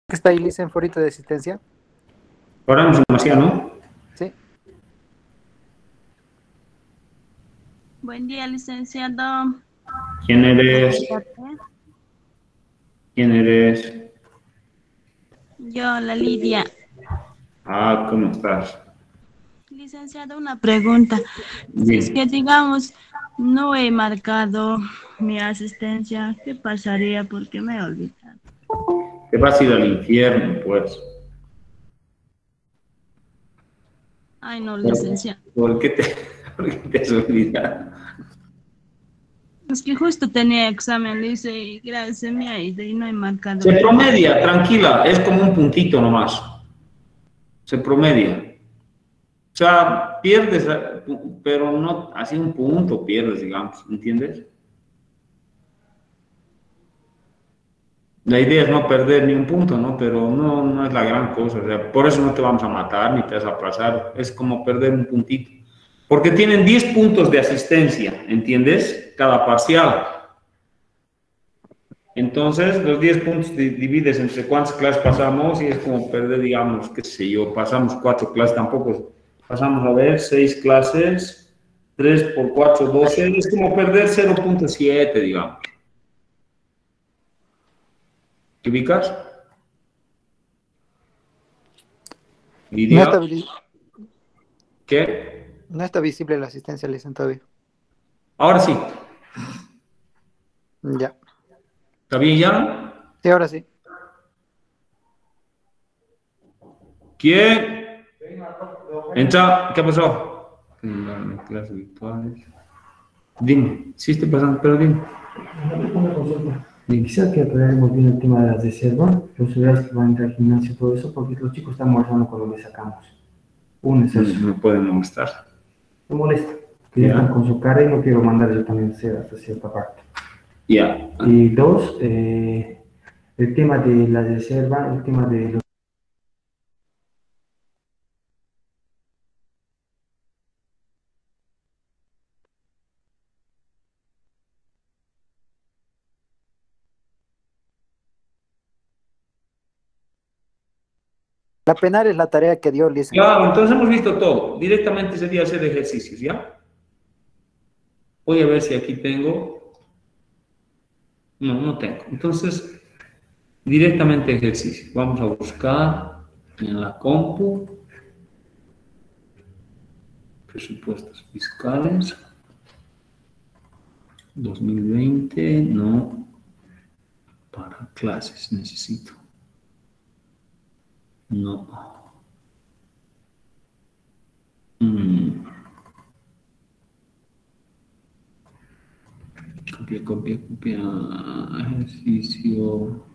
¿Que está ahí lista en forito de asistencia? Ahora mismo demasiado, ¿no? Sí. Buen día, licenciado. ¿Quién eres? Preguntarte. ¿Quién eres? Yo, la Lidia. Ah, ¿cómo estás? Licenciado, una pregunta. Si es Bien. que, digamos, no he marcado mi asistencia, ¿qué pasaría? Porque me he olvidado. Te vas a ir al infierno, pues. Ay, no, ¿Por, licenciado. por qué te, por qué te has olvidado? Es que justo tenía examen, dice, y gracias, me ha ido y no he marcado Se mi asistencia. promedia, tranquila, es como un puntito nomás. Se promedia. O sea, pierdes, pero no así un punto pierdes, digamos, ¿entiendes? La idea es no perder ni un punto, ¿no? Pero no es la gran cosa. O sea, por eso no te vamos a matar ni te vas a aplazar. Es como perder un puntito. Porque tienen 10 puntos de asistencia, ¿entiendes? Cada parcial. Entonces, los 10 puntos divides entre cuántas clases pasamos y es como perder, digamos, qué sé yo, pasamos 4 clases, tampoco. Pasamos a ver, 6 clases, 3 por 4, 12, es como perder 0,7, digamos. ¿Te ubicas? No Lidia, está, ¿qué? no está visible la asistencia, licenciado, todavía. Ahora sí. Ya. ¿Está bien ya? Sí, ahora sí. ¿Quién? Entra, ¿qué pasó? En clases virtuales. Dime, sí estoy pasando, pero dime. Una consulta. Quisiera que aclaremos bien el tema de las reservas, los horarios que van a entrar al gimnasio y todo eso, porque los chicos están molestando cuando les sacamos. Uno es eso. No pueden molestar. Me molesta. Que ya están con su cara y no quiero mandar yo también hacer hasta cierta parte. Ya. Y dos, el tema de la reserva, el tema de los... La penal es la tarea que dio licenciado. Claro, entonces hemos visto todo. Directamente sería hacer ejercicios, ¿ya? Voy a ver si aquí tengo. No, no tengo. Entonces, directamente ejercicios. Vamos a buscar en la compu presupuestos fiscales 2020. No, para clases necesito. No. Mm. Copia, copia, copia. Ejercicio.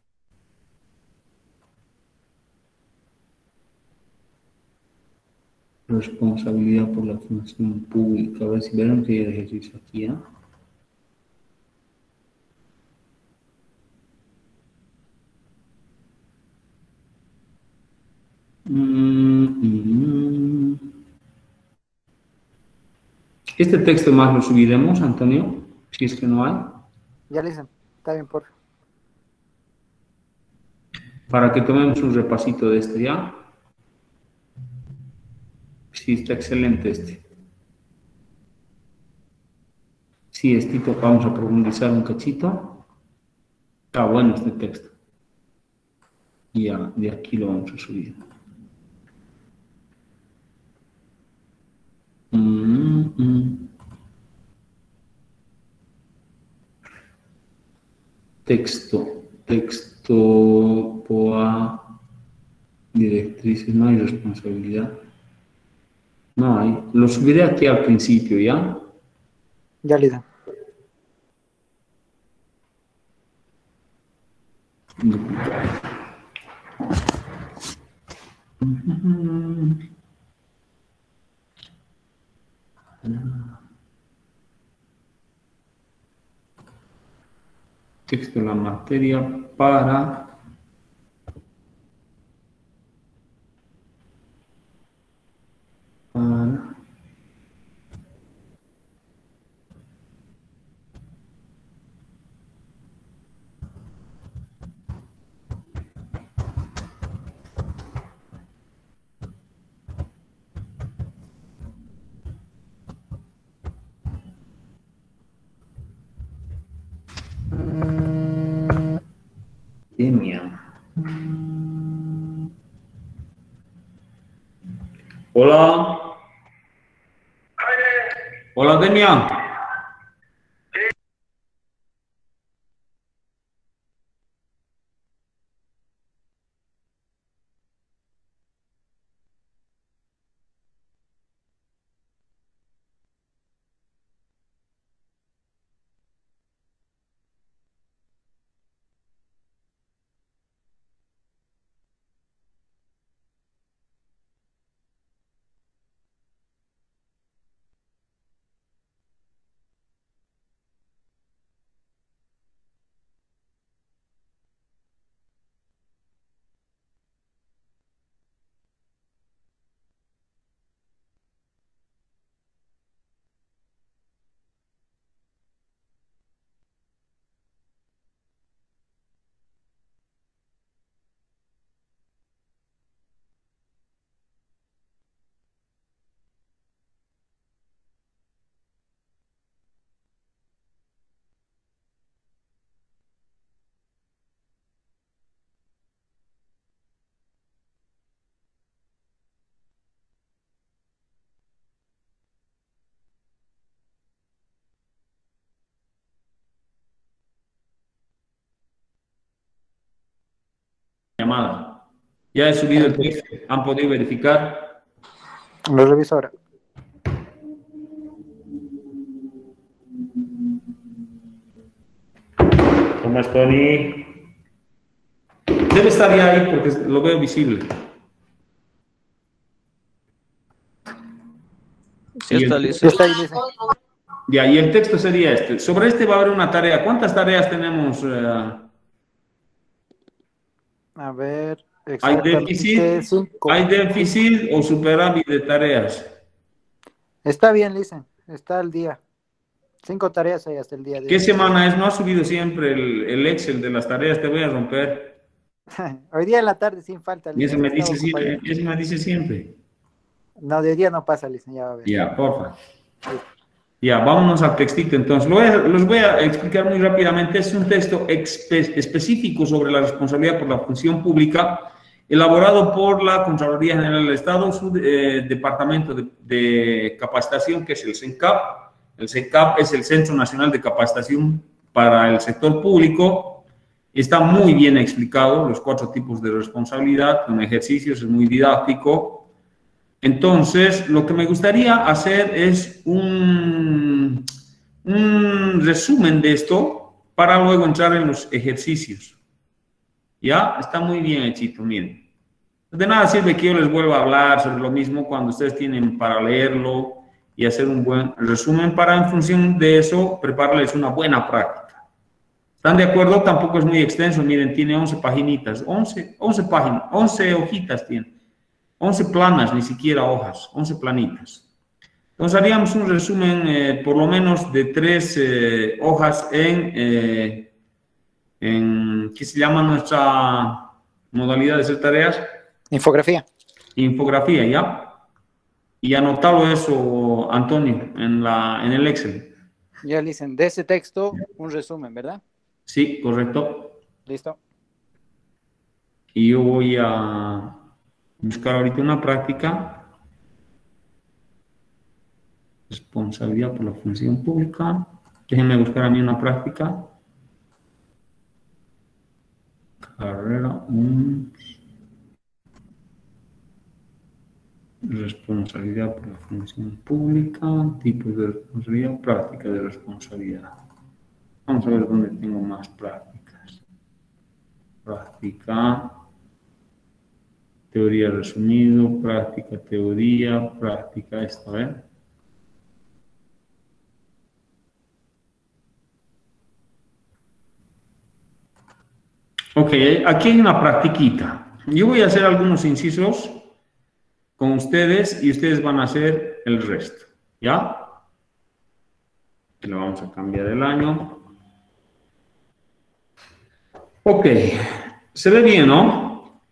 Responsabilidad por la función pública. A ver si verán que hay ejercicio aquí, ¿eh? Este texto más lo subiremos, Antonio, si es que no hay, Ya, licenciado. Está bien, por favor. para que tomemos un repasito de este, ¿ya? Sí, está excelente este. Sí, estito, vamos a profundizar un cachito. Está bueno este texto. Y ya, de aquí lo vamos a subir. Texto, POA, directrices, no hay responsabilidad. No hay. Lo subiré aquí al principio, ¿ya? Ya, licenciado. Texto de la materia para Demian. Hola. Hola, Demian. Llamada. Ya he subido el texto. ¿Han podido verificar? Lo reviso ahora. ¿Cómo es, Tony? Debe estar ya ahí porque lo veo visible. Sí, está listo. Sí, está ahí, dice. Ya, y el texto sería este. Sobre este va a haber una tarea. ¿Cuántas tareas tenemos? A ver, ¿Hay exactamente déficit? 5. ¿Hay déficit o superávit de tareas? Está bien, dicen. Está al día. 5 tareas hay hasta el día de ¿Qué hoy. semana es? No ha subido siempre el Excel de las tareas. Te voy a romper. Hoy día en la tarde sin falta, Y eso dicen. me Estaba dice siempre. ocupadito. Eso me dice siempre. No, de hoy día no pasa, dicen, ya va a ver. Ya, porfa. Ya, vámonos al textito entonces. Los voy a explicar muy rápidamente. Es un texto específico sobre la responsabilidad por la función pública, elaborado por la Contraloría General del Estado, su departamento de capacitación, que es el CENCAP. El CENCAP es el Centro Nacional de Capacitación para el Sector Público. Está muy bien explicado los 4 tipos de responsabilidad, con ejercicios, es muy didáctico. Entonces, lo que me gustaría hacer es un resumen de esto para luego entrar en los ejercicios. ¿Ya? Está muy bien hechito, miren. De nada sirve que yo les vuelva a hablar sobre lo mismo cuando ustedes tienen para leerlo y hacer un buen resumen para, en función de eso, prepararles una buena práctica. ¿Están de acuerdo? Tampoco es muy extenso, miren, tiene 11 paginitas, 11 páginas, 11 hojitas tiene. 11 planas, ni siquiera hojas, 11 planitas. Entonces haríamos un resumen por lo menos de 3 hojas en ¿qué se llama nuestra modalidad de hacer tareas? Infografía. Infografía, ¿ya? Y anotalo eso, Antonio, en el Excel. Ya dicen, de ese texto, un resumen, ¿verdad? Sí, correcto. Listo. Y yo voy a buscar ahorita una práctica. Responsabilidad por la función pública. Déjenme buscar a mí una práctica. Carrera 1. Responsabilidad por la función pública. Tipos de responsabilidad. Práctica de responsabilidad. Vamos a ver dónde tengo más prácticas. Práctica. Teoría resumido, práctica, teoría, práctica, esto, ¿eh? Ok, aquí hay una practiquita. Yo voy a hacer algunos incisos con ustedes y ustedes van a hacer el resto, ¿ya? Le vamos a cambiar el año. Ok, se ve bien, ¿no?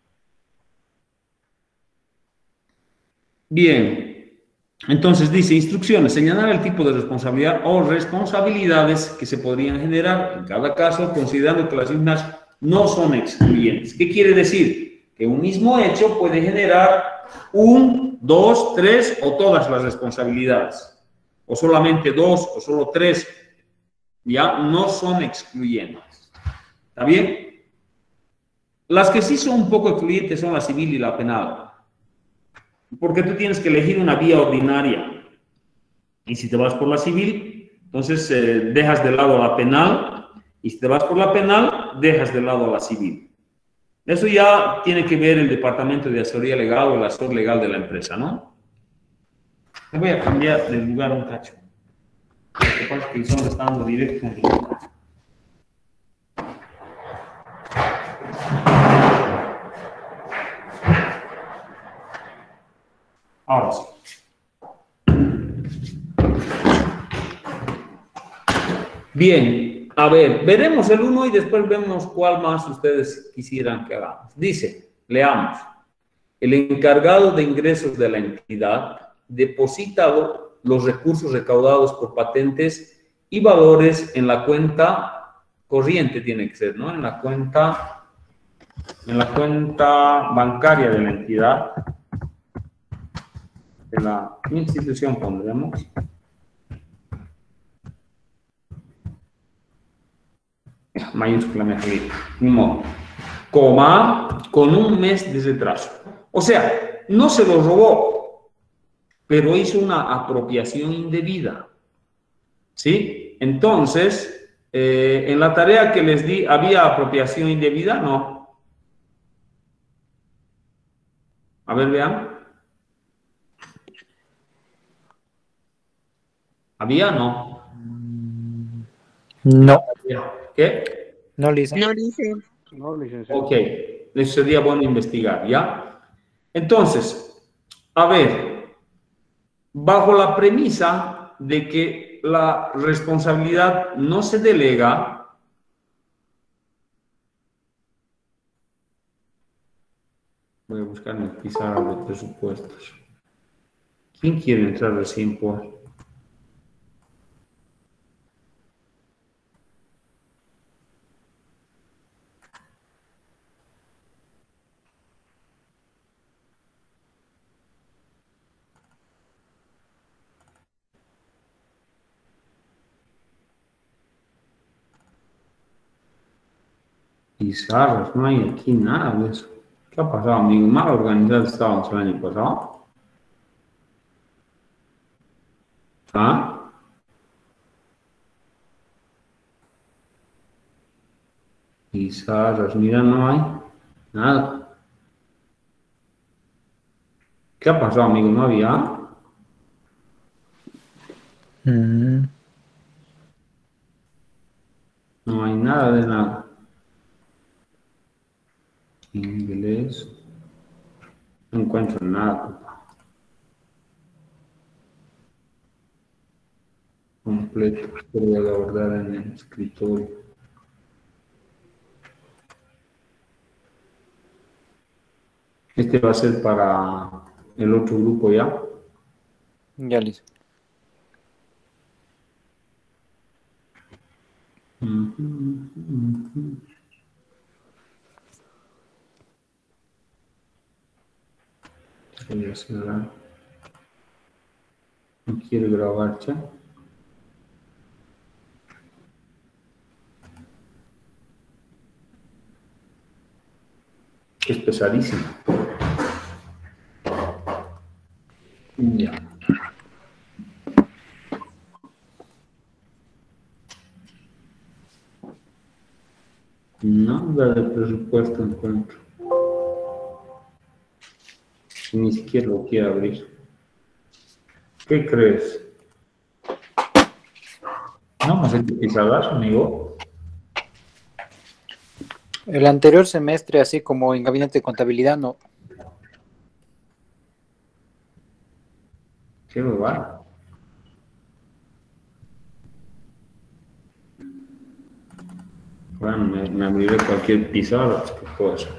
Bien, entonces dice instrucciones, señalar el tipo de responsabilidad o responsabilidades que se podrían generar en cada caso, considerando que las mismas no son excluyentes. ¿Qué quiere decir? Que un mismo hecho puede generar un, dos, tres o todas las responsabilidades. O solamente dos o solo tres. Ya no son excluyentes. ¿Está bien? Las que sí son un poco excluyentes son la civil y la penal. Porque tú tienes que elegir una vía ordinaria. Y si te vas por la civil, entonces dejas de lado la penal. Y si te vas por la penal, dejas de lado la civil. Eso ya tiene que ver el departamento de asesoría legal o el asesor legal de la empresa, ¿no? Me voy a cambiar de lugar un cacho. Lo que pasa es que el sol está dando directo en el lugar. Ahora sí. Bien, a ver, veremos el 1 y después vemos cuál más ustedes quisieran que hagamos. Dice, leamos. El encargado de ingresos de la entidad deposita los recursos recaudados por patentes y valores en la cuenta corriente, tiene que ser, ¿no? En la cuenta bancaria de la entidad, de la institución, pondremos. Mayúscula mejor, ni modo. Coma, con un mes de retraso. O sea, no se lo robó, pero hizo una apropiación indebida. ¿Sí? Entonces, en la tarea que les di, ¿había apropiación indebida? No. A ver, vean. ¿Había? No. No. ¿Qué? No, Lisa. No dice. No, licenciado. Ok, eso sería bueno investigar, ¿ya? Entonces, a ver, bajo la premisa de que la responsabilidad no se delega, voy a buscar mi pizarra de presupuestos. ¿Quién quiere entrar recién por? Pizarras, no hay aquí nada de eso. ¿Qué ha pasado, amigo? Mal organizados estábamos el año pasado. ¿Ah? Pizarras, mira, no hay nada. ¿Qué ha pasado, amigo? ¿No había? No hay nada de nada. Inglés. No encuentro nada, papá. Completo. Voy a guardar en el escritorio. Este va a ser para el otro grupo ya. Ya, Lisa. Voy a cerrar. No quiero grabar ya. Es pesadísimo. Ya. Nada de presupuesto encuentro. Ni siquiera lo quiero abrir. ¿Qué crees? No me sé qué pisadas, amigo. El anterior semestre, así como en gabinete de contabilidad, no. Qué bobada. Bueno, me abriré cualquier pizarra. ¿Qué puedo hacer?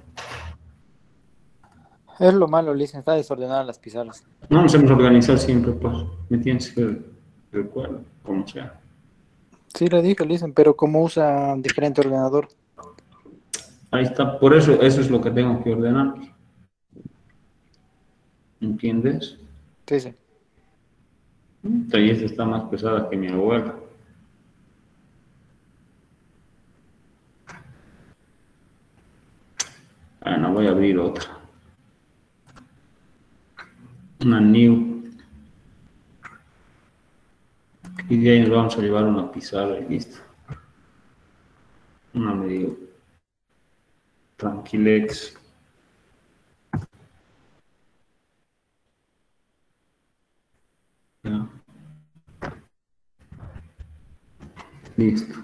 Es lo malo, Lisa, está desordenada las pizarras. No nos hemos organizado siempre, pues. Me tienes que recuerdo, como sea. Sí, le dije, Lisa, pero como usa diferente ordenador. Ahí está, por eso, eso es lo que tengo que ordenar. ¿Entiendes? Sí, sí. Y esta está más pesada que mi abuela. Bueno, voy a abrir otra. Una new. Y de ahí nos vamos a llevar una pizarra y listo. Una medio tranquilex. Ya. Listo.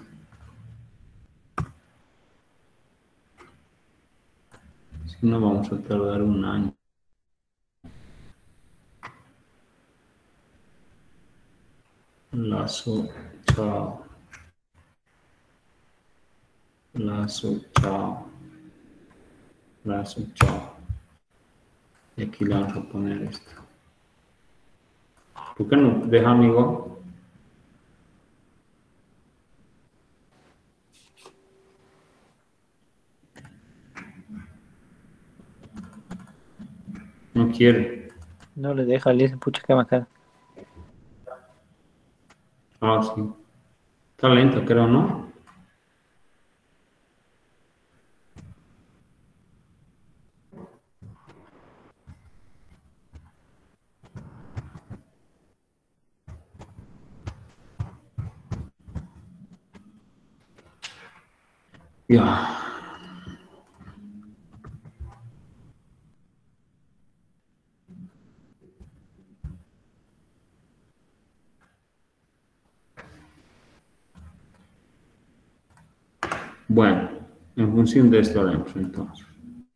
Si no, vamos a tardar un año. Lazo, chao. Lazo, chao. Lazo, chao. Y aquí le vamos a poner esto. ¿Por qué no deja amigo? No quiere. No le deja, le dice, pucha, qué bacana. Ah, sí. Está lenta, creo, ¿no? Ya. Bueno, en función de esto haremos entonces.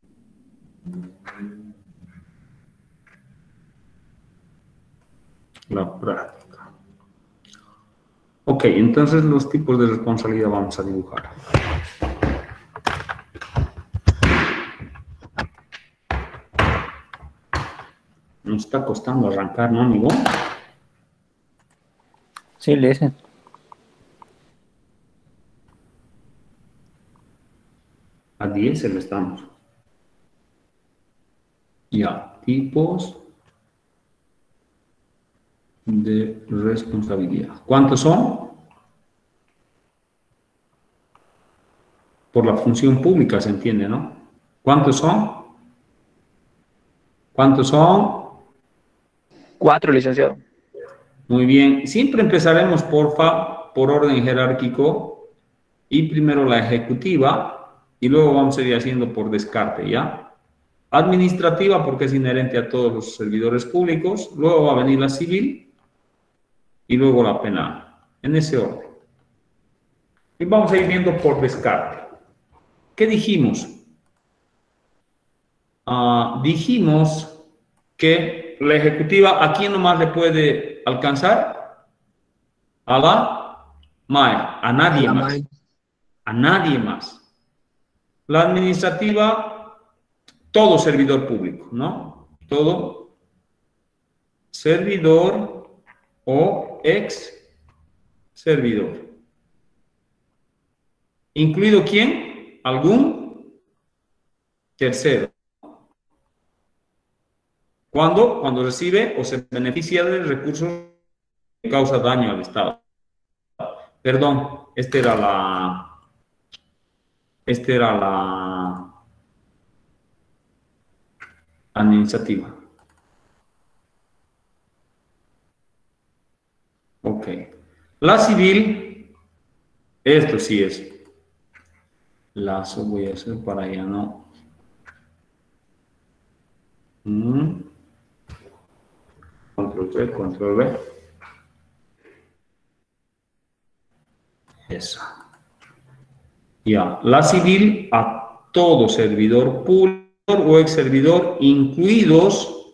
La práctica. Ok, entonces los tipos de responsabilidad vamos a dibujar. Nos está costando arrancar, ¿no, amigo? Sí, le dicen. A 10 le estamos. Ya, tipos de responsabilidad. ¿Cuántos son? Por la función pública se entiende, ¿no? ¿Cuántos son? ¿Cuántos son? 4, licenciado. Muy bien. Siempre empezaremos, porfa, por orden jerárquico y primero la ejecutiva y luego vamos a ir haciendo por descarte, ¿ya? Administrativa porque es inherente a todos los servidores públicos, luego va a venir la civil y luego la penal, en ese orden. Y vamos a ir viendo por descarte. ¿Qué dijimos? Dijimos que la ejecutiva, ¿a quién nomás le puede alcanzar? A la MAE, a nadie más. A nadie más. La administrativa, todo servidor público, ¿no? Todo servidor o ex servidor. ¿Incluido quién? ¿Algún tercero? ¿Cuándo? Cuando recibe o se beneficia de recursos que causa daño al Estado. Perdón, esta era la administrativa. Ok. La civil, esto sí es. Lazo voy a hacer para allá, ¿no? Control C, control V. Eso. Ya. La civil a todo servidor público o ex servidor, incluidos,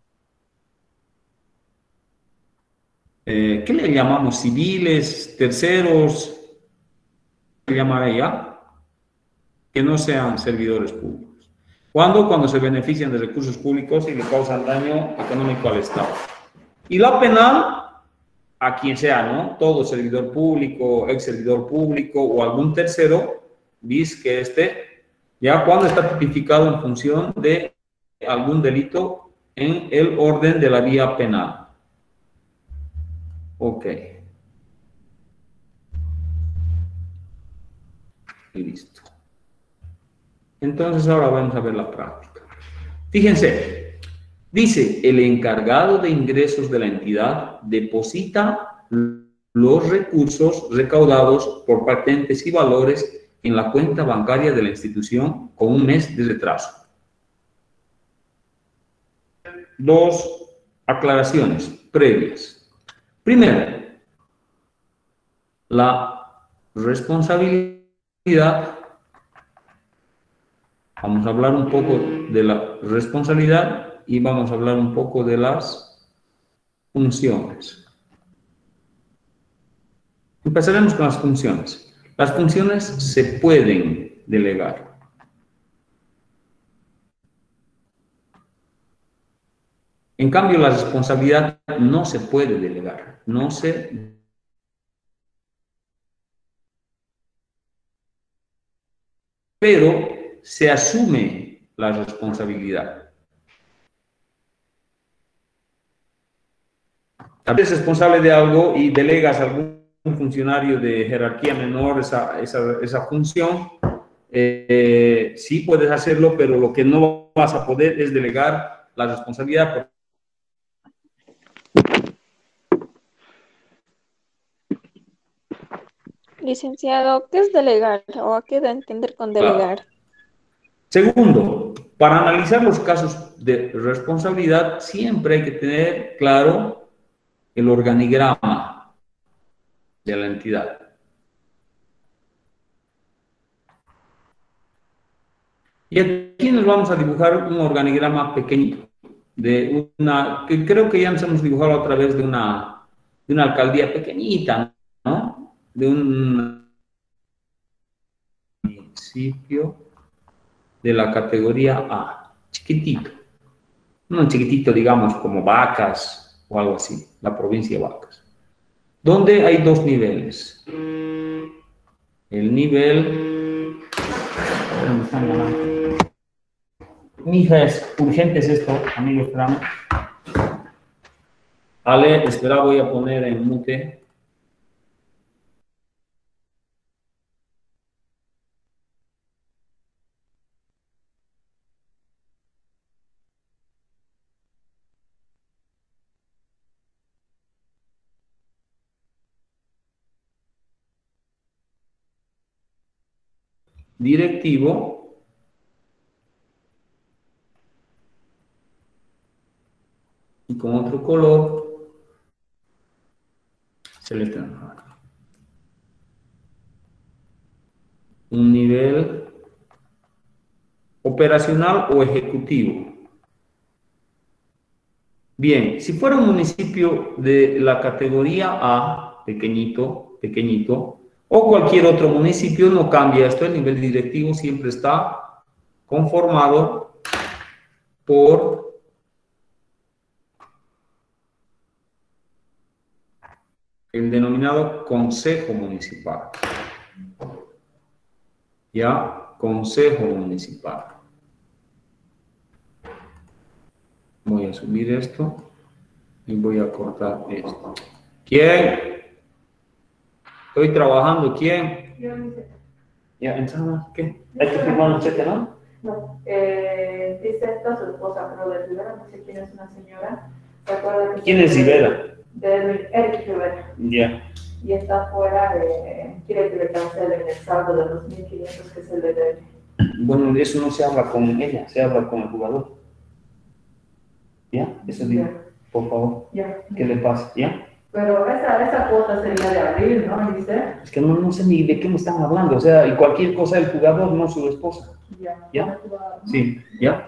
¿qué le llamamos? Civiles, terceros, ¿qué llamará ya? Que no sean servidores públicos. ¿Cuándo? Cuando se benefician de recursos públicos y le causan daño económico al Estado. Y la penal, a quien sea, ¿no? Todo servidor público, ex servidor público o algún tercero, bis que ya cuando está tipificado en función de algún delito en el orden de la vía penal. Ok. Y listo. Entonces ahora vamos a ver la práctica. Fíjense, dice, el encargado de ingresos de la entidad deposita los recursos recaudados por patentes y valores en la cuenta bancaria de la institución con un mes de retraso. Dos aclaraciones previas. Primero, la responsabilidad. Vamos a hablar un poco de la responsabilidad y vamos a hablar un poco de las funciones. Empezaremos con las funciones. Las funciones se pueden delegar. En cambio, la responsabilidad no se puede delegar. No se... Pero se asume la responsabilidad. Eres responsable de algo y delegas a algún funcionario de jerarquía menor esa función, sí puedes hacerlo, pero lo que no vas a poder es delegar la responsabilidad. Licenciado, ¿qué es delegar o a qué da a entender con delegar? Claro. Segundo, para analizar los casos de responsabilidad siempre hay que tener claro el organigrama de la entidad. Y aquí nos vamos a dibujar un organigrama pequeñito, de una, que creo que ya nos hemos dibujado otra vez de una alcaldía pequeñita, ¿no? De un municipio de la categoría A, chiquitito. No chiquitito, digamos, como Vacas o algo así, la provincia de Vacas. Donde hay dos niveles. El nivel... Mi hija, es urgente es esto, amigos, esperamos. Ale, espera, voy a poner en mute. Directivo. Y con otro color celeste. Un nivel operacional o ejecutivo. Bien, si fuera un municipio de la categoría A, pequeñito, pequeñito, o cualquier otro municipio, no cambia esto, el nivel directivo siempre está conformado por el denominado Consejo Municipal. ¿Ya? Consejo Municipal. Voy a subir esto y voy a cortar esto. ¿Quién? Estoy trabajando. ¿Quién? Yo no sé. ¿Ya? ¿Entonces qué? ¿Hay que firmar un cheque, no? No. Dice esta su esposa, pero de Rivera, no sé quién es una señora. ¿Se acuerda que ¿Quién es Rivera? De Eric Rivera. Ya. Y está fuera quiere que le cancelen el saldo de los 1.500 que se le debe. Bueno, de eso no se habla con ella, se habla con el jugador. ¿Ya? Eso digo, por favor. Ya. ¿Qué le pasa? ¿Ya? Pero esa cuota sería de abril, ¿no? Dice. Es que no sé ni de qué me están hablando. O sea, y cualquier cosa del jugador, no su esposa. Ya. ¿Ya? Sí, ¿ya?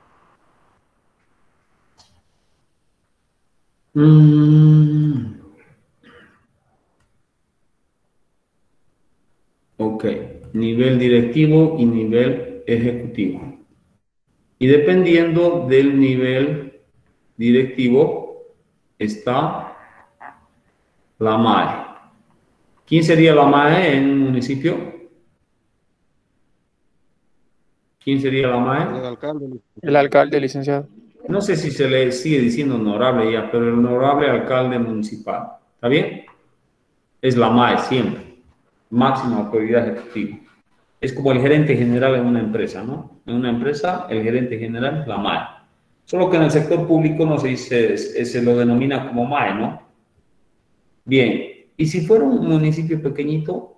Ok, nivel directivo y nivel ejecutivo. Y dependiendo del nivel directivo está la MAE. ¿Quién sería la MAE en un municipio? ¿Quién sería la MAE? El alcalde. El alcalde, licenciado. No sé si se le sigue diciendo honorable ya, pero el honorable alcalde municipal. ¿Está bien? Es la MAE siempre. Máxima autoridad ejecutiva. Es como el gerente general en una empresa, ¿no? En una empresa, el gerente general es la MAE. Solo que en el sector público no se dice, se lo denomina como MAE, ¿no? Bien. Y si fuera un municipio pequeñito,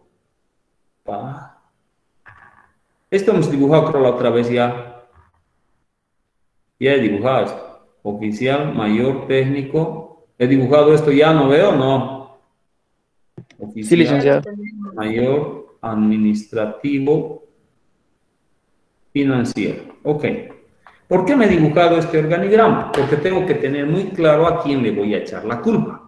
esto hemos dibujado, creo, la otra vez ya. Ya he dibujado esto. Oficial, mayor, técnico. He dibujado esto ya, ¿no veo? No. Oficial, Sí, licenciado. mayor, administrativo, financiero. Ok. ¿Por qué me he dibujado este organigrama? Porque tengo que tener muy claro a quién le voy a echar la culpa.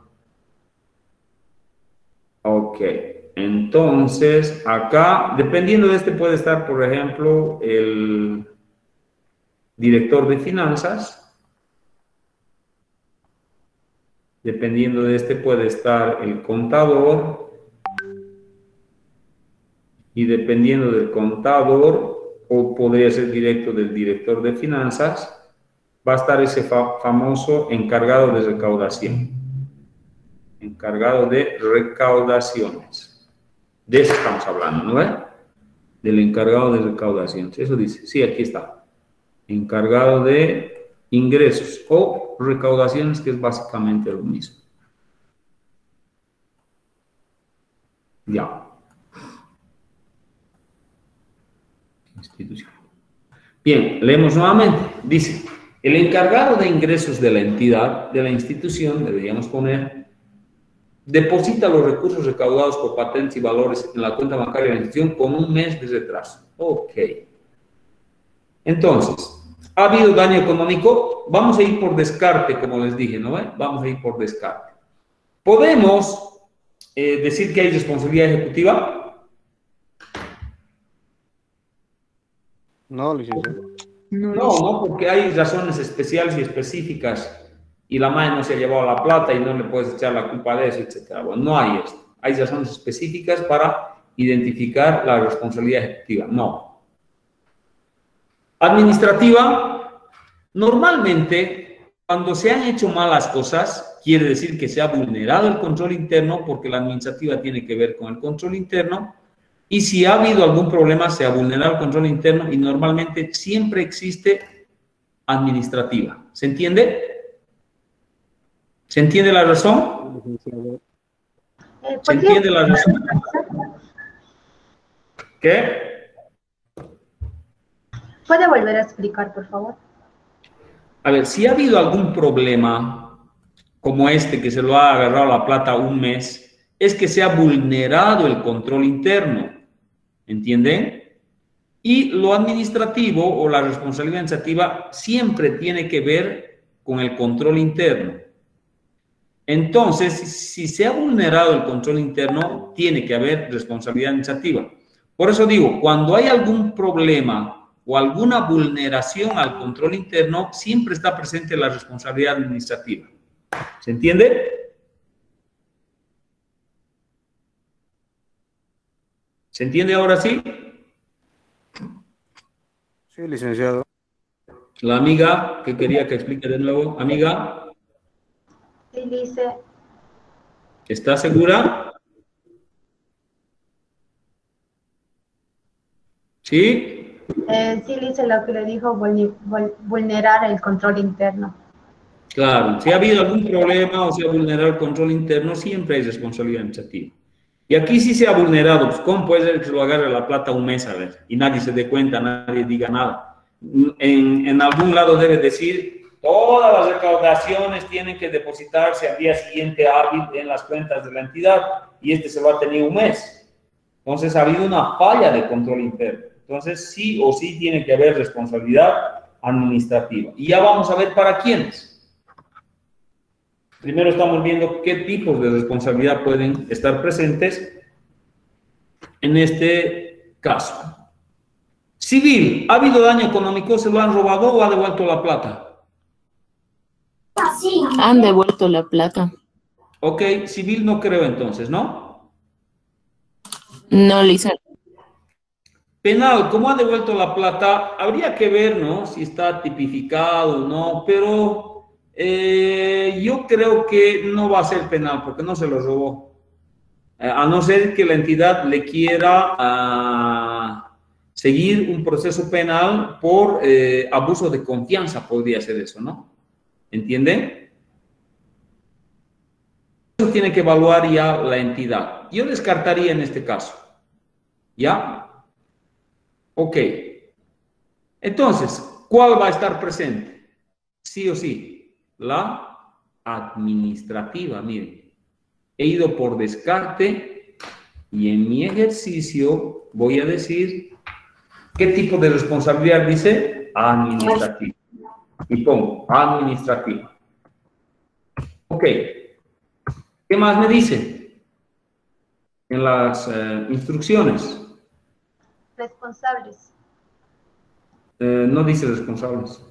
Ok. Entonces, acá, dependiendo de este, puede estar, por ejemplo, el director de finanzas. Dependiendo de este, puede estar el contador. Y dependiendo del contador, o podría ser directo del director de finanzas, va a estar ese famoso encargado de recaudación. Encargado de recaudaciones. De eso estamos hablando, ¿no ves? Del encargado de recaudaciones. Eso dice, sí, aquí está. Encargado de ingresos o recaudaciones, que es básicamente lo mismo. Ya. Institución. Bien, leemos nuevamente. Dice, el encargado de ingresos de la entidad, de la institución, deberíamos poner, deposita los recursos recaudados por patentes y valores en la cuenta bancaria de la institución con un mes de retraso. Ok. Entonces, ¿ha habido daño económico? Vamos a ir por descarte, como les dije, ¿no? Vamos a ir por descarte. ¿Podemos decir que hay responsabilidad ejecutiva? No, licenciado. No, porque hay razones especiales y específicas y la MAE no se ha llevado la plata y no le puedes echar la culpa de eso, etc. Bueno, no hay esto. Hay razones específicas para identificar la responsabilidad ejecutiva. No. Administrativa, normalmente, cuando se han hecho malas cosas, quiere decir que se ha vulnerado el control interno, porque la administrativa tiene que ver con el control interno, y si ha habido algún problema, se ha vulnerado el control interno, y normalmente siempre existe administrativa. ¿Se entiende? ¿Se entiende la razón? ¿Se entiende la razón? ¿Qué? ¿Puede volver a explicar, por favor? A ver, si ha habido algún problema como este, que se lo ha agarrado la plata un mes, es que se ha vulnerado el control interno. ¿Entienden? Y lo administrativo o la responsabilidad administrativa siempre tiene que ver con el control interno. Entonces, si se ha vulnerado el control interno, tiene que haber responsabilidad administrativa. Por eso digo, cuando hay algún problema o alguna vulneración al control interno, siempre está presente la responsabilidad administrativa. ¿Se entiende? ¿Se entiende ahora sí? Sí, licenciado. La amiga que quería que explique de nuevo. Amiga. Sí, dice. ¿Está segura? ¿Sí? Sí, dice lo que le dijo, vulnerar el control interno. Claro, si ha habido algún problema o se ha vulnerado el control interno, siempre hay responsabilidad administrativa. Y aquí sí se ha vulnerado, pues ¿cómo puede ser que se lo agarre la plata un mes a ver? Y nadie se dé cuenta, nadie diga nada. En algún lado debe decir, todas las recaudaciones tienen que depositarse al día siguiente hábil en las cuentas de la entidad, y este se va a tener un mes. Entonces ha habido una falla de control interno. Entonces sí o sí tiene que haber responsabilidad administrativa. Y ya vamos a ver para quiénes. Primero estamos viendo qué tipos de responsabilidad pueden estar presentes en este caso. Civil, ¿ha habido daño económico? ¿Se lo han robado o ha devuelto la plata? Han devuelto la plata. Ok, civil no creo entonces, ¿no? No, licenciado. Penal, ¿cómo ha devuelto la plata? Habría que ver, ¿no? Si está tipificado o no, pero yo creo que no va a ser penal porque no se lo robó. A no ser que la entidad le quiera seguir un proceso penal por abuso de confianza, podría ser eso, ¿no? ¿Entienden? Eso tiene que evaluar ya la entidad. Yo descartaría en este caso. ¿Ya? Ok. Entonces, ¿cuál va a estar presente? Sí o sí. La administrativa, miren. He ido por descarte y en mi ejercicio voy a decir qué tipo de responsabilidad dice administrativa. Y pongo administrativa. Ok. ¿Qué más me dice en las instrucciones? Responsables. No dice responsables.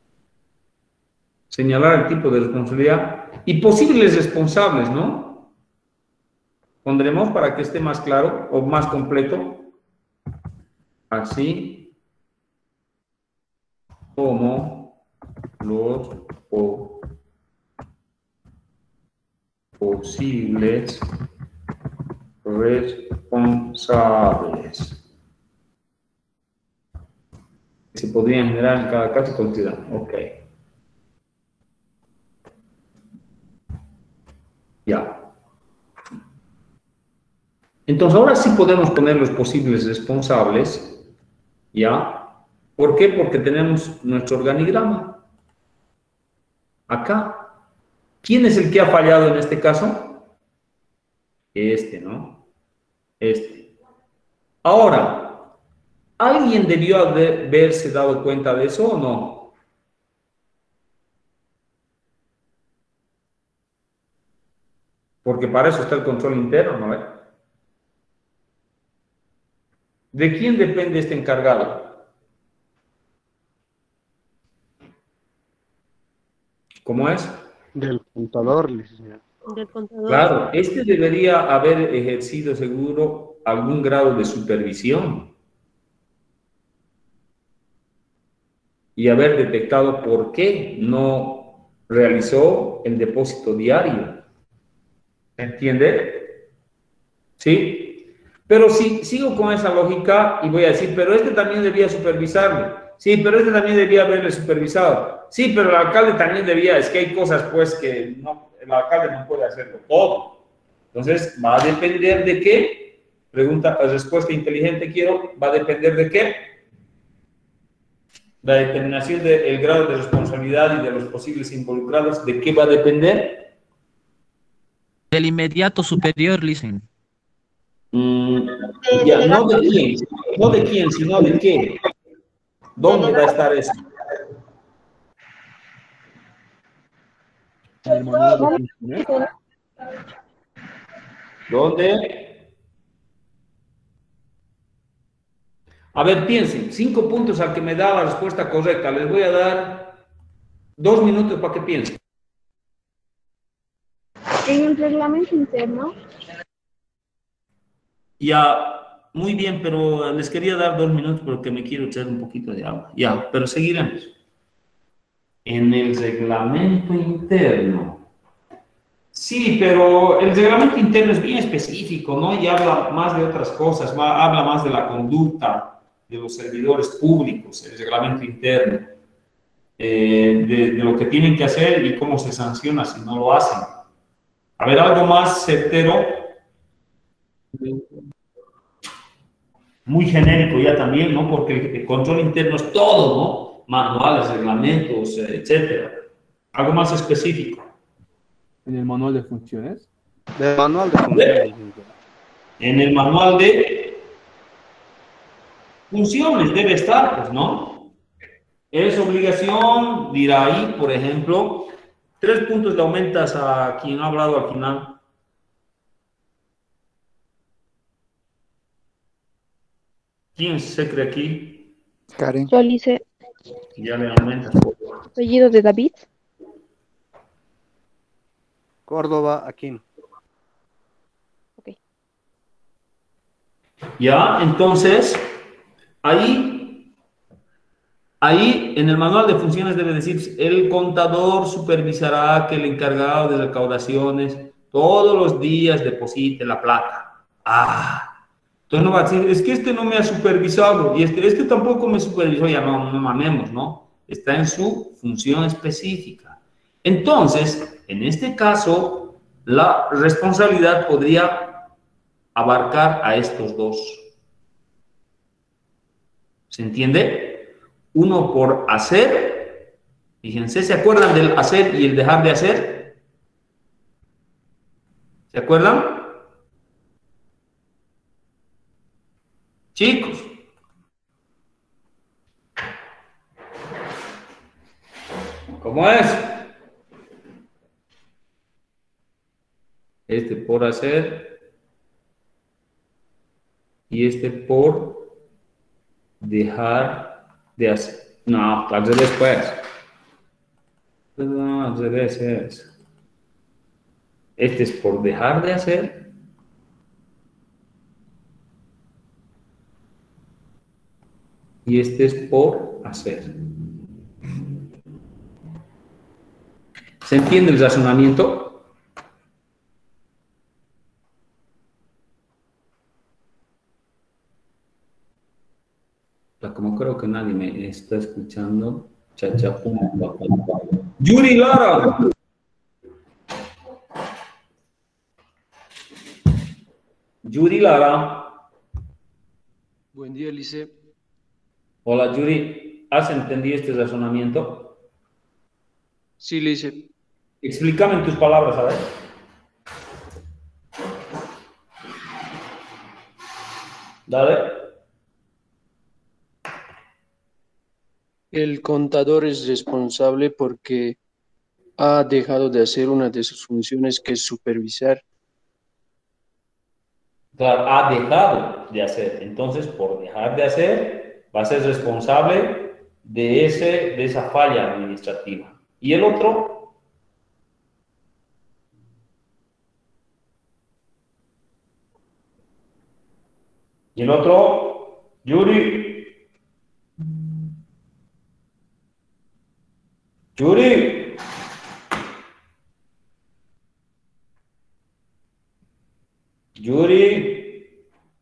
Señalar el tipo de responsabilidad y posibles responsables, ¿no? Pondremos para que esté más claro o más completo. Así como los posibles responsables que se podrían generar en cada caso consideran. Ok. Ya. Entonces, ahora sí podemos poner los posibles responsables. ¿Ya? ¿Por qué? Porque tenemos nuestro organigrama. Acá. ¿Quién es el que ha fallado en este caso? Este, ¿no? Este. Ahora, ¿alguien debió haberse dado cuenta de eso o no? Porque para eso está el control interno, ¿no? ¿De quién depende este encargado? ¿Cómo es? Del contador, licenciado. Del contador. Claro, este debería haber ejercido seguro algún grado de supervisión y haber detectado por qué no realizó el depósito diario. ¿Entiende? ¿Sí? Pero si sigo con esa lógica y voy a decir, pero este también debía supervisarlo. Sí, pero este también debía haberle supervisado. Sí, pero el alcalde también debía. Es que hay cosas, pues, que no, el alcalde no puede hacerlo todo. Entonces, va a depender de qué. Respuesta inteligente quiero. Va a depender de qué. La determinación del grado de responsabilidad y de los posibles involucrados, ¿de qué va a depender? Del inmediato superior, listen. Ya, no de quién, sino de qué. ¿Dónde va a estar eso? En el manual de funciones. ¿Dónde? A ver, piensen. 5 puntos al que me da la respuesta correcta. Les voy a dar 2 minutos para que piensen. En el reglamento interno. Ya, muy bien, pero les quería dar 2 minutos porque me quiero echar un poquito de agua. Ya, pero seguiremos. En el reglamento interno. Sí, pero el reglamento interno es bien específico, ¿no? Y habla más de otras cosas, habla más de la conducta de los servidores públicos, el reglamento interno, de lo que tienen que hacer y cómo se sanciona si no lo hacen. A ver, algo más certero, muy genérico ya también, ¿no? Porque el control interno es todo, ¿no? Manuales, reglamentos, etcétera. Algo más específico. En el manual de funciones. Del manual de funciones, licenciado. En el manual de funciones debe estar, pues, ¿no? Es obligación, dirá ahí, por ejemplo, 3 puntos le aumentas a quien ha hablado al final. ¿Quién se cree aquí? Karen. Yo hice Ya le aumentas. apellido de David. Córdoba, Aquín. Ok. Ya, entonces, Ahí en el manual de funciones debe decir, el contador supervisará que el encargado de recaudaciones todos los días deposite la plata. Entonces no va a decir, es que este no me ha supervisado y este tampoco me supervisó. Ya no mamemos, ¿no? Está en su función específica. Entonces, en este caso, la responsabilidad podría abarcar a estos dos. ¿Se entiende? Uno por hacer. Fíjense, ¿se acuerdan del hacer y el dejar de hacer? ¿Se acuerdan? Chicos. ¿Cómo es? Este por hacer y este por dejar de hacer. No, al revés pues. No, al revés es. Este es por dejar de hacer. Y este es por hacer. ¿Se entiende el razonamiento? Como creo que nadie me está escuchando. Chachapum. Yuri Lara. Yuri Lara. Buen día, Lice. Hola, Yuri. ¿Has entendido este razonamiento? Sí, Lice. Explícame en tus palabras, a ver. Dale. El contador es responsable porque ha dejado de hacer una de sus funciones, que es supervisar. Claro, ha dejado de hacer. Entonces, por dejar de hacer, va a ser responsable de esa falla administrativa. ¿Y el otro? ¿Y el otro? Yuri. Yuri. Yuri.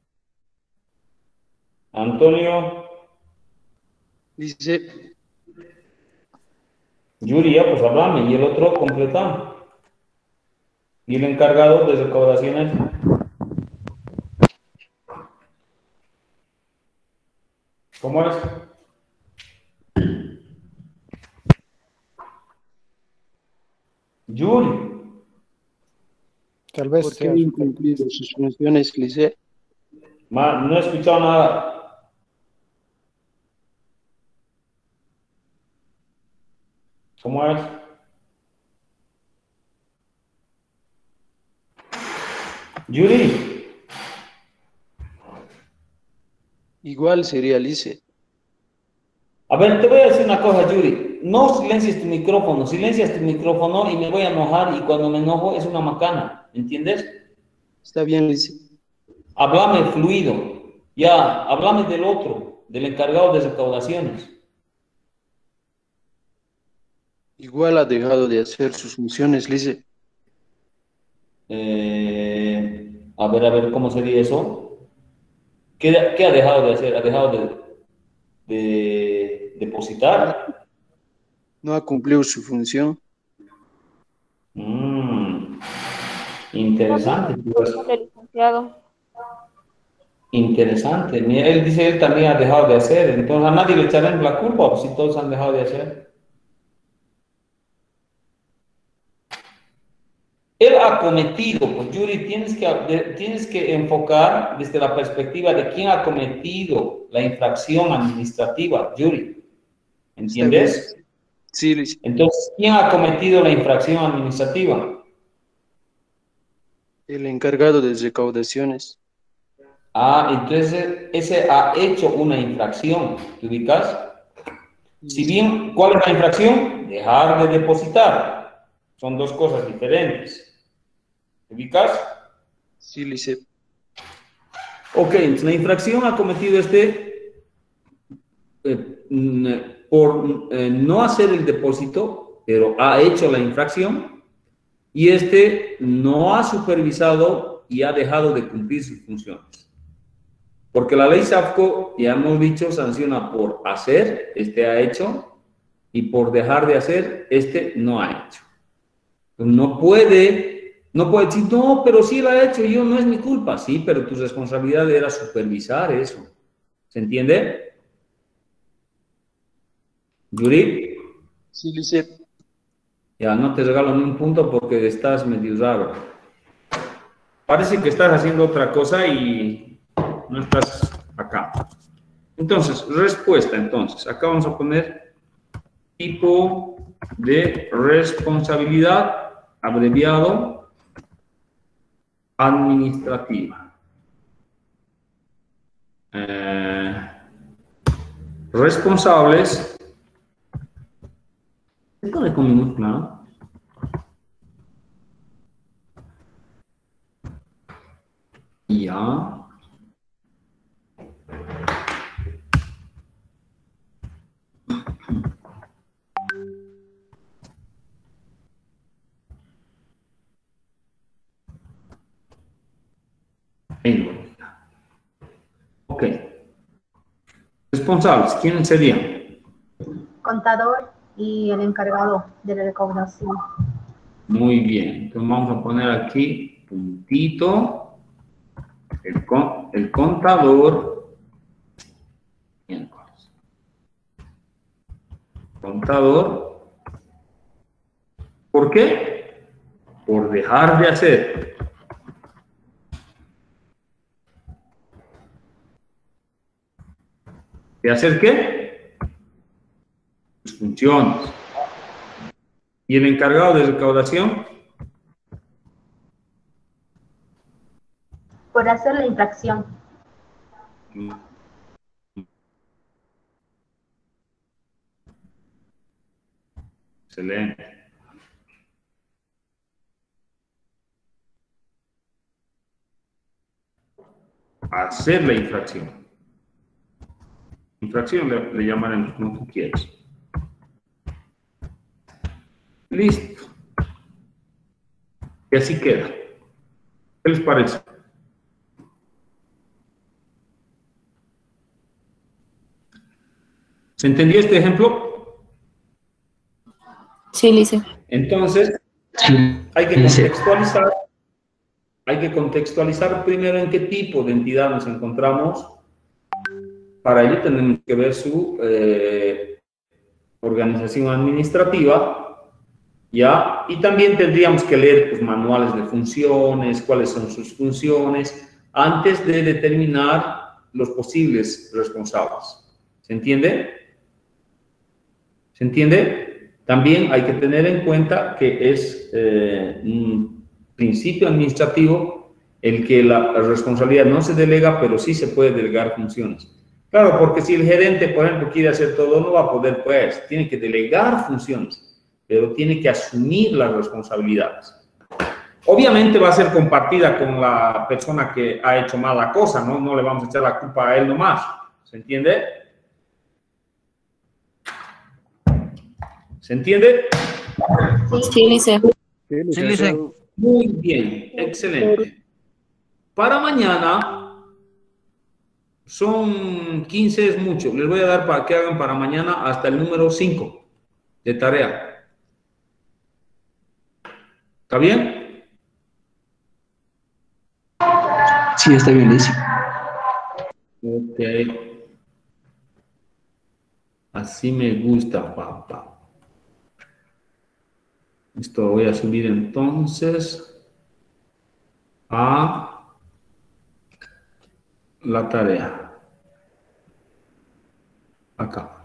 Antonio. Dice. Yuri, ya pues hablame. Y el otro completamos. Y el encargado de recaudaciones. ¿Cómo es? Yuri. Tal vez ¿Por qué ha incumplido sus funciones, Lice? No he escuchado nada. ¿Cómo es? Yuri. Igual sería Lice. A ver, te voy a decir una cosa, Yuri. No silencies tu micrófono. Silencias tu micrófono y me voy a enojar, y cuando me enojo es una macana. ¿Entiendes? Está bien, Lice. Háblame fluido. Ya, háblame del otro, del encargado de recaudaciones. Igual ha dejado de hacer sus funciones, Lice. A ver, ¿cómo sería eso? ¿Qué ha dejado de hacer? ¿Ha dejado de depositar? No ha cumplido su función. Interesante. Licenciado. Interesante. Mira, él dice, él también ha dejado de hacer. Entonces, a nadie le echarán la culpa, pues, si todos han dejado de hacer. Él ha cometido, pues Yuri, tienes que enfocar desde la perspectiva de quién ha cometido la infracción administrativa, Yuri. ¿Entiendes? Sí, Lice. Entonces, ¿quién ha cometido la infracción administrativa? El encargado de recaudaciones. Entonces ese ha hecho una infracción, ¿te ubicas? Si bien, ¿cuál es la infracción? Dejar de depositar. Son dos cosas diferentes. ¿Te ubicas? Sí, Lice. Ok, entonces la infracción ha cometido por no hacer el depósito, pero ha hecho la infracción, y este no ha supervisado y ha dejado de cumplir sus funciones. Porque la ley SAFCO, ya hemos dicho, sanciona por hacer, este ha hecho, y por dejar de hacer, este no ha hecho. No puede decir, no, pero sí lo ha hecho, yo no es mi culpa. Sí, pero tu responsabilidad era supervisar eso. ¿Se entiende? ¿Yuri? Sí, Lice. Ya, no te regalo ni un punto porque estás medio raro. Parece que estás haciendo otra cosa y no estás acá. Entonces, respuesta, entonces. Acá vamos a poner tipo de responsabilidad, abreviado, administrativa. Responsables. Esto de con minúscula, ¿no? Ya. Ok. Responsables, ¿quiénes serían? Contador y el encargado de la recaudación. Muy bien. Entonces vamos a poner aquí puntito. El contador. Contador. ¿Por qué? Por dejar de hacer. ¿De hacer qué? Sus funciones. ¿Y el encargado de recaudación? Por hacer la infracción. Excelente. Hacer la infracción. Infracción le llamaremos como tú quieras. Listo. Y así queda. ¿Qué les parece? ¿Se entendió este ejemplo? Sí, Lice. Entonces, hay que contextualizar primero en qué tipo de entidad nos encontramos. Para ello tenemos que ver su organización administrativa, ¿ya? Y también tendríamos que leer pues, manuales de funciones, cuáles son sus funciones, antes de determinar los posibles responsables. ¿Se entiende? ¿Se entiende? También hay que tener en cuenta que es un principio administrativo el que la responsabilidad no se delega, pero sí se puede delegar funciones. Claro, porque si el gerente, por ejemplo, quiere hacer todo, no va a poder, pues, tiene que delegar funciones, pero tiene que asumir las responsabilidades. Obviamente va a ser compartida con la persona que ha hecho mala cosa, ¿no? No le vamos a echar la culpa a él nomás. ¿Se entiende? ¿Se entiende? Sí, Lice. Sí, Lice. Muy bien, excelente. Para mañana, son 15, es mucho. Les voy a dar para que hagan para mañana hasta el número 5 de tarea. ¿Está bien? Sí, está bien, Lice. Ok. Así me gusta, papá. Esto voy a subir entonces a la tarea. Acá.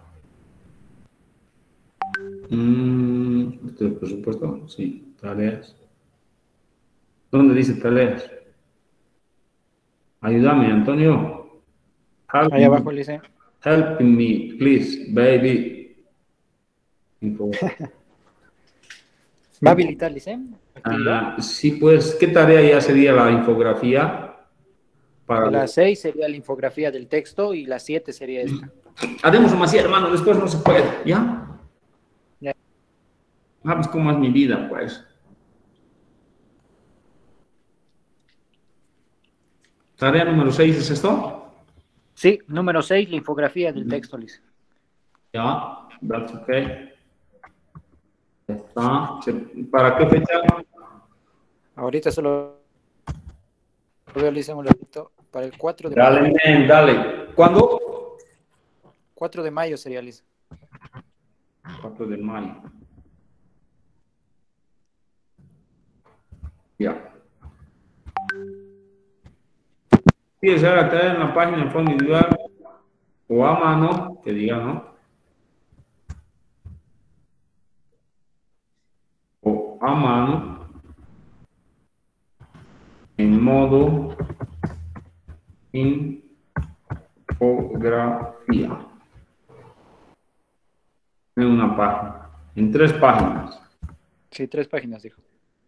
¿Esto es presupuesto? Sí, tareas. ¿Dónde dice tareas? Ayúdame, Antonio. Ahí abajo, Lice. Help me, please, baby. ¿Va a habilitar, Lice? Sí, pues, ¿qué tarea ya sería la infografía? Para La 6 sería la infografía del texto y la 7 sería esta. Haremos más, hermano, después no se puede, ¿ya? Ya. Sabes cómo es mi vida, pues. Tarea número 6, ¿es esto? Sí, número 6, la infografía del texto, Liz. Ya, that's okay. Ya está. ¿Para qué fecha? Ahorita solo veo, Liz, un ratito. Para el 4 de mayo. Dale, men, dale. ¿Cuándo? 4 de mayo sería, Liz. 4 de mayo. Ya. Sí, esa la tarea en la página de forma individual o a mano, que diga, ¿no? O a mano en modo infografía. En una página, en 3 páginas. Sí, 3 páginas, dijo.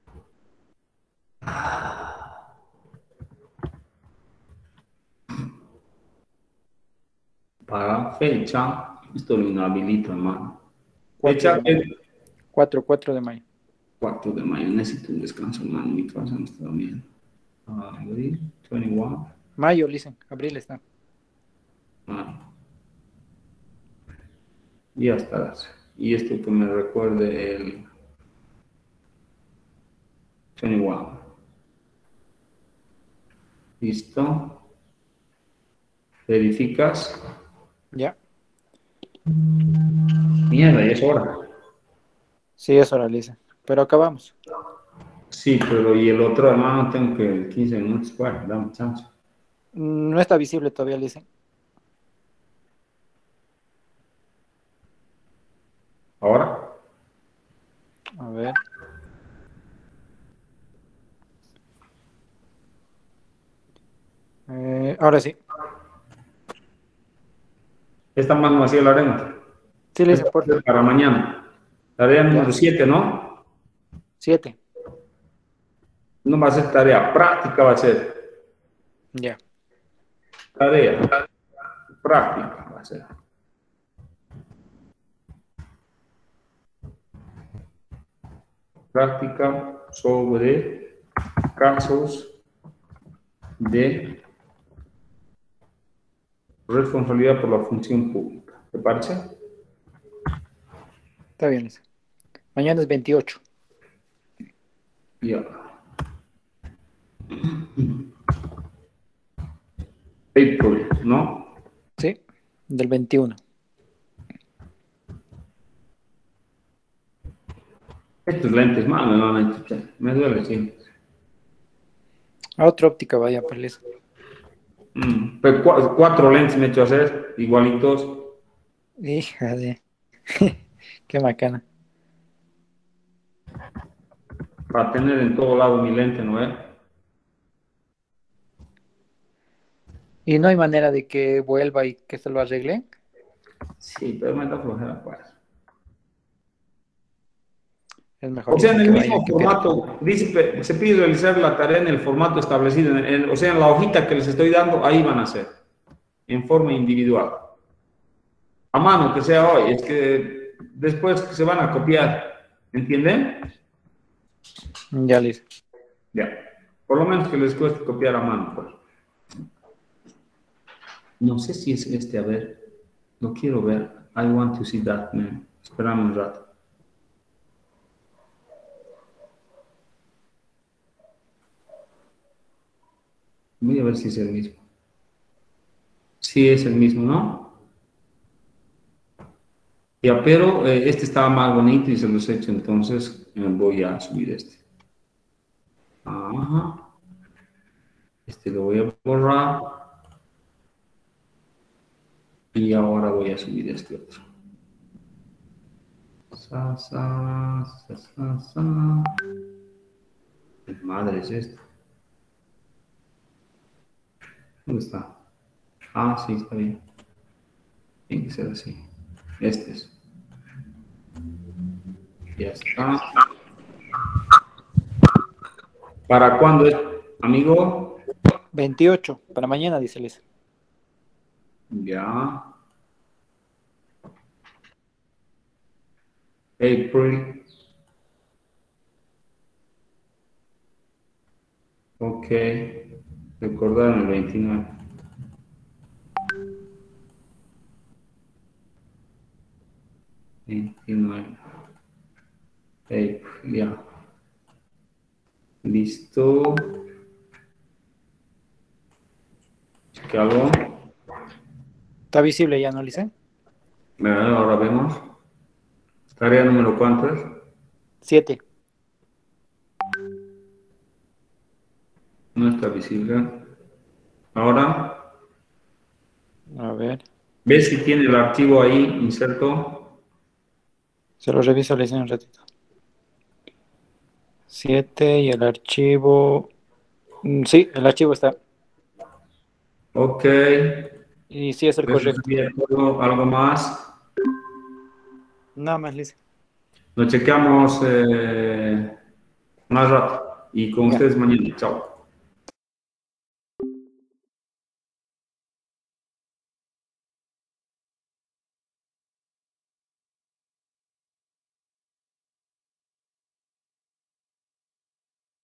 Para fecha, esto lo inhabilito, hermano. Fecha 4 de mayo. 4 de mayo, necesito un descanso, hermano. Mi casa no está bien. Abril, 21. Mayo, dicen, abril está. Ya estarás. Y esto que me recuerde el 21. Listo. Verificas. Ya. Mierda, ya es hora. Sí, es hora, Liz. Pero acabamos. Sí, pero y el otro hermano tengo que 15 minutos. Bueno, dame chance. No está visible todavía, Liz. ¿Ahora? A ver. Ahora sí. Esta mano vacía la haremos. Sí, Liz, por favor. Para mañana. Tarea número 7, ¿no? 7. No va a ser tarea, práctica va a ser. Ya. Tarea, práctica va a ser. Práctica sobre casos de responsabilidad por la función pública. ¿Te parece? Está bien, Liz. Mañana es 28. Ya. April, ¿no? Sí, del 21. Estos lentes, mano, me duele, sí. A otra óptica vaya, pues, Liz. Pero 4 lentes me he hecho hacer, igualitos. Hija de... Qué macana. Para tener en todo lado mi lente, ¿no es? ¿Y no hay manera de que vuelva y que se lo arregle? Sí, pero me da flojera, pues. Es mejor. O sea, en el que mismo vaya, que formato, dice, se pide realizar la tarea en el formato establecido, o sea, en la hojita que les estoy dando, ahí van a hacer, en forma individual. A mano, que sea hoy, es que después se van a copiar, ¿entienden? Ya, Liz. Ya, por lo menos que les cueste copiar a mano, pues. No sé si es este, a ver, lo quiero ver. I want to see that, man. Esperame un rato. Voy a ver si es el mismo. Sí, es el mismo, ¿no? Ya, pero este estaba más bonito y se los he hecho, entonces voy a subir este. Ajá. Este lo voy a borrar. Y ahora voy a subir este otro. ¿Qué madre es esto? ¿Dónde está? Ah, sí, está bien. Tiene que ser así. Este es. Ya está. ¿Para cuándo es, amigo? 28, para mañana, dice Liz. Ya. April. Ok. Recordaron el 29. Ya. Listo. Chequealo. Está visible ya, ¿no, Lice? Ahora vemos. Tarea número ¿cuánto es? 7. No está visible. Ahora. A ver. ¿Ves si tiene el archivo ahí inserto? Se lo reviso, Lice, un ratito. 7 y el archivo. Sí, el archivo está. Ok. Y sí es el Pues correcto. ¿algo más? Nada más, Lice. Lo chequeamos más rato. Y con ustedes mañana. Chao.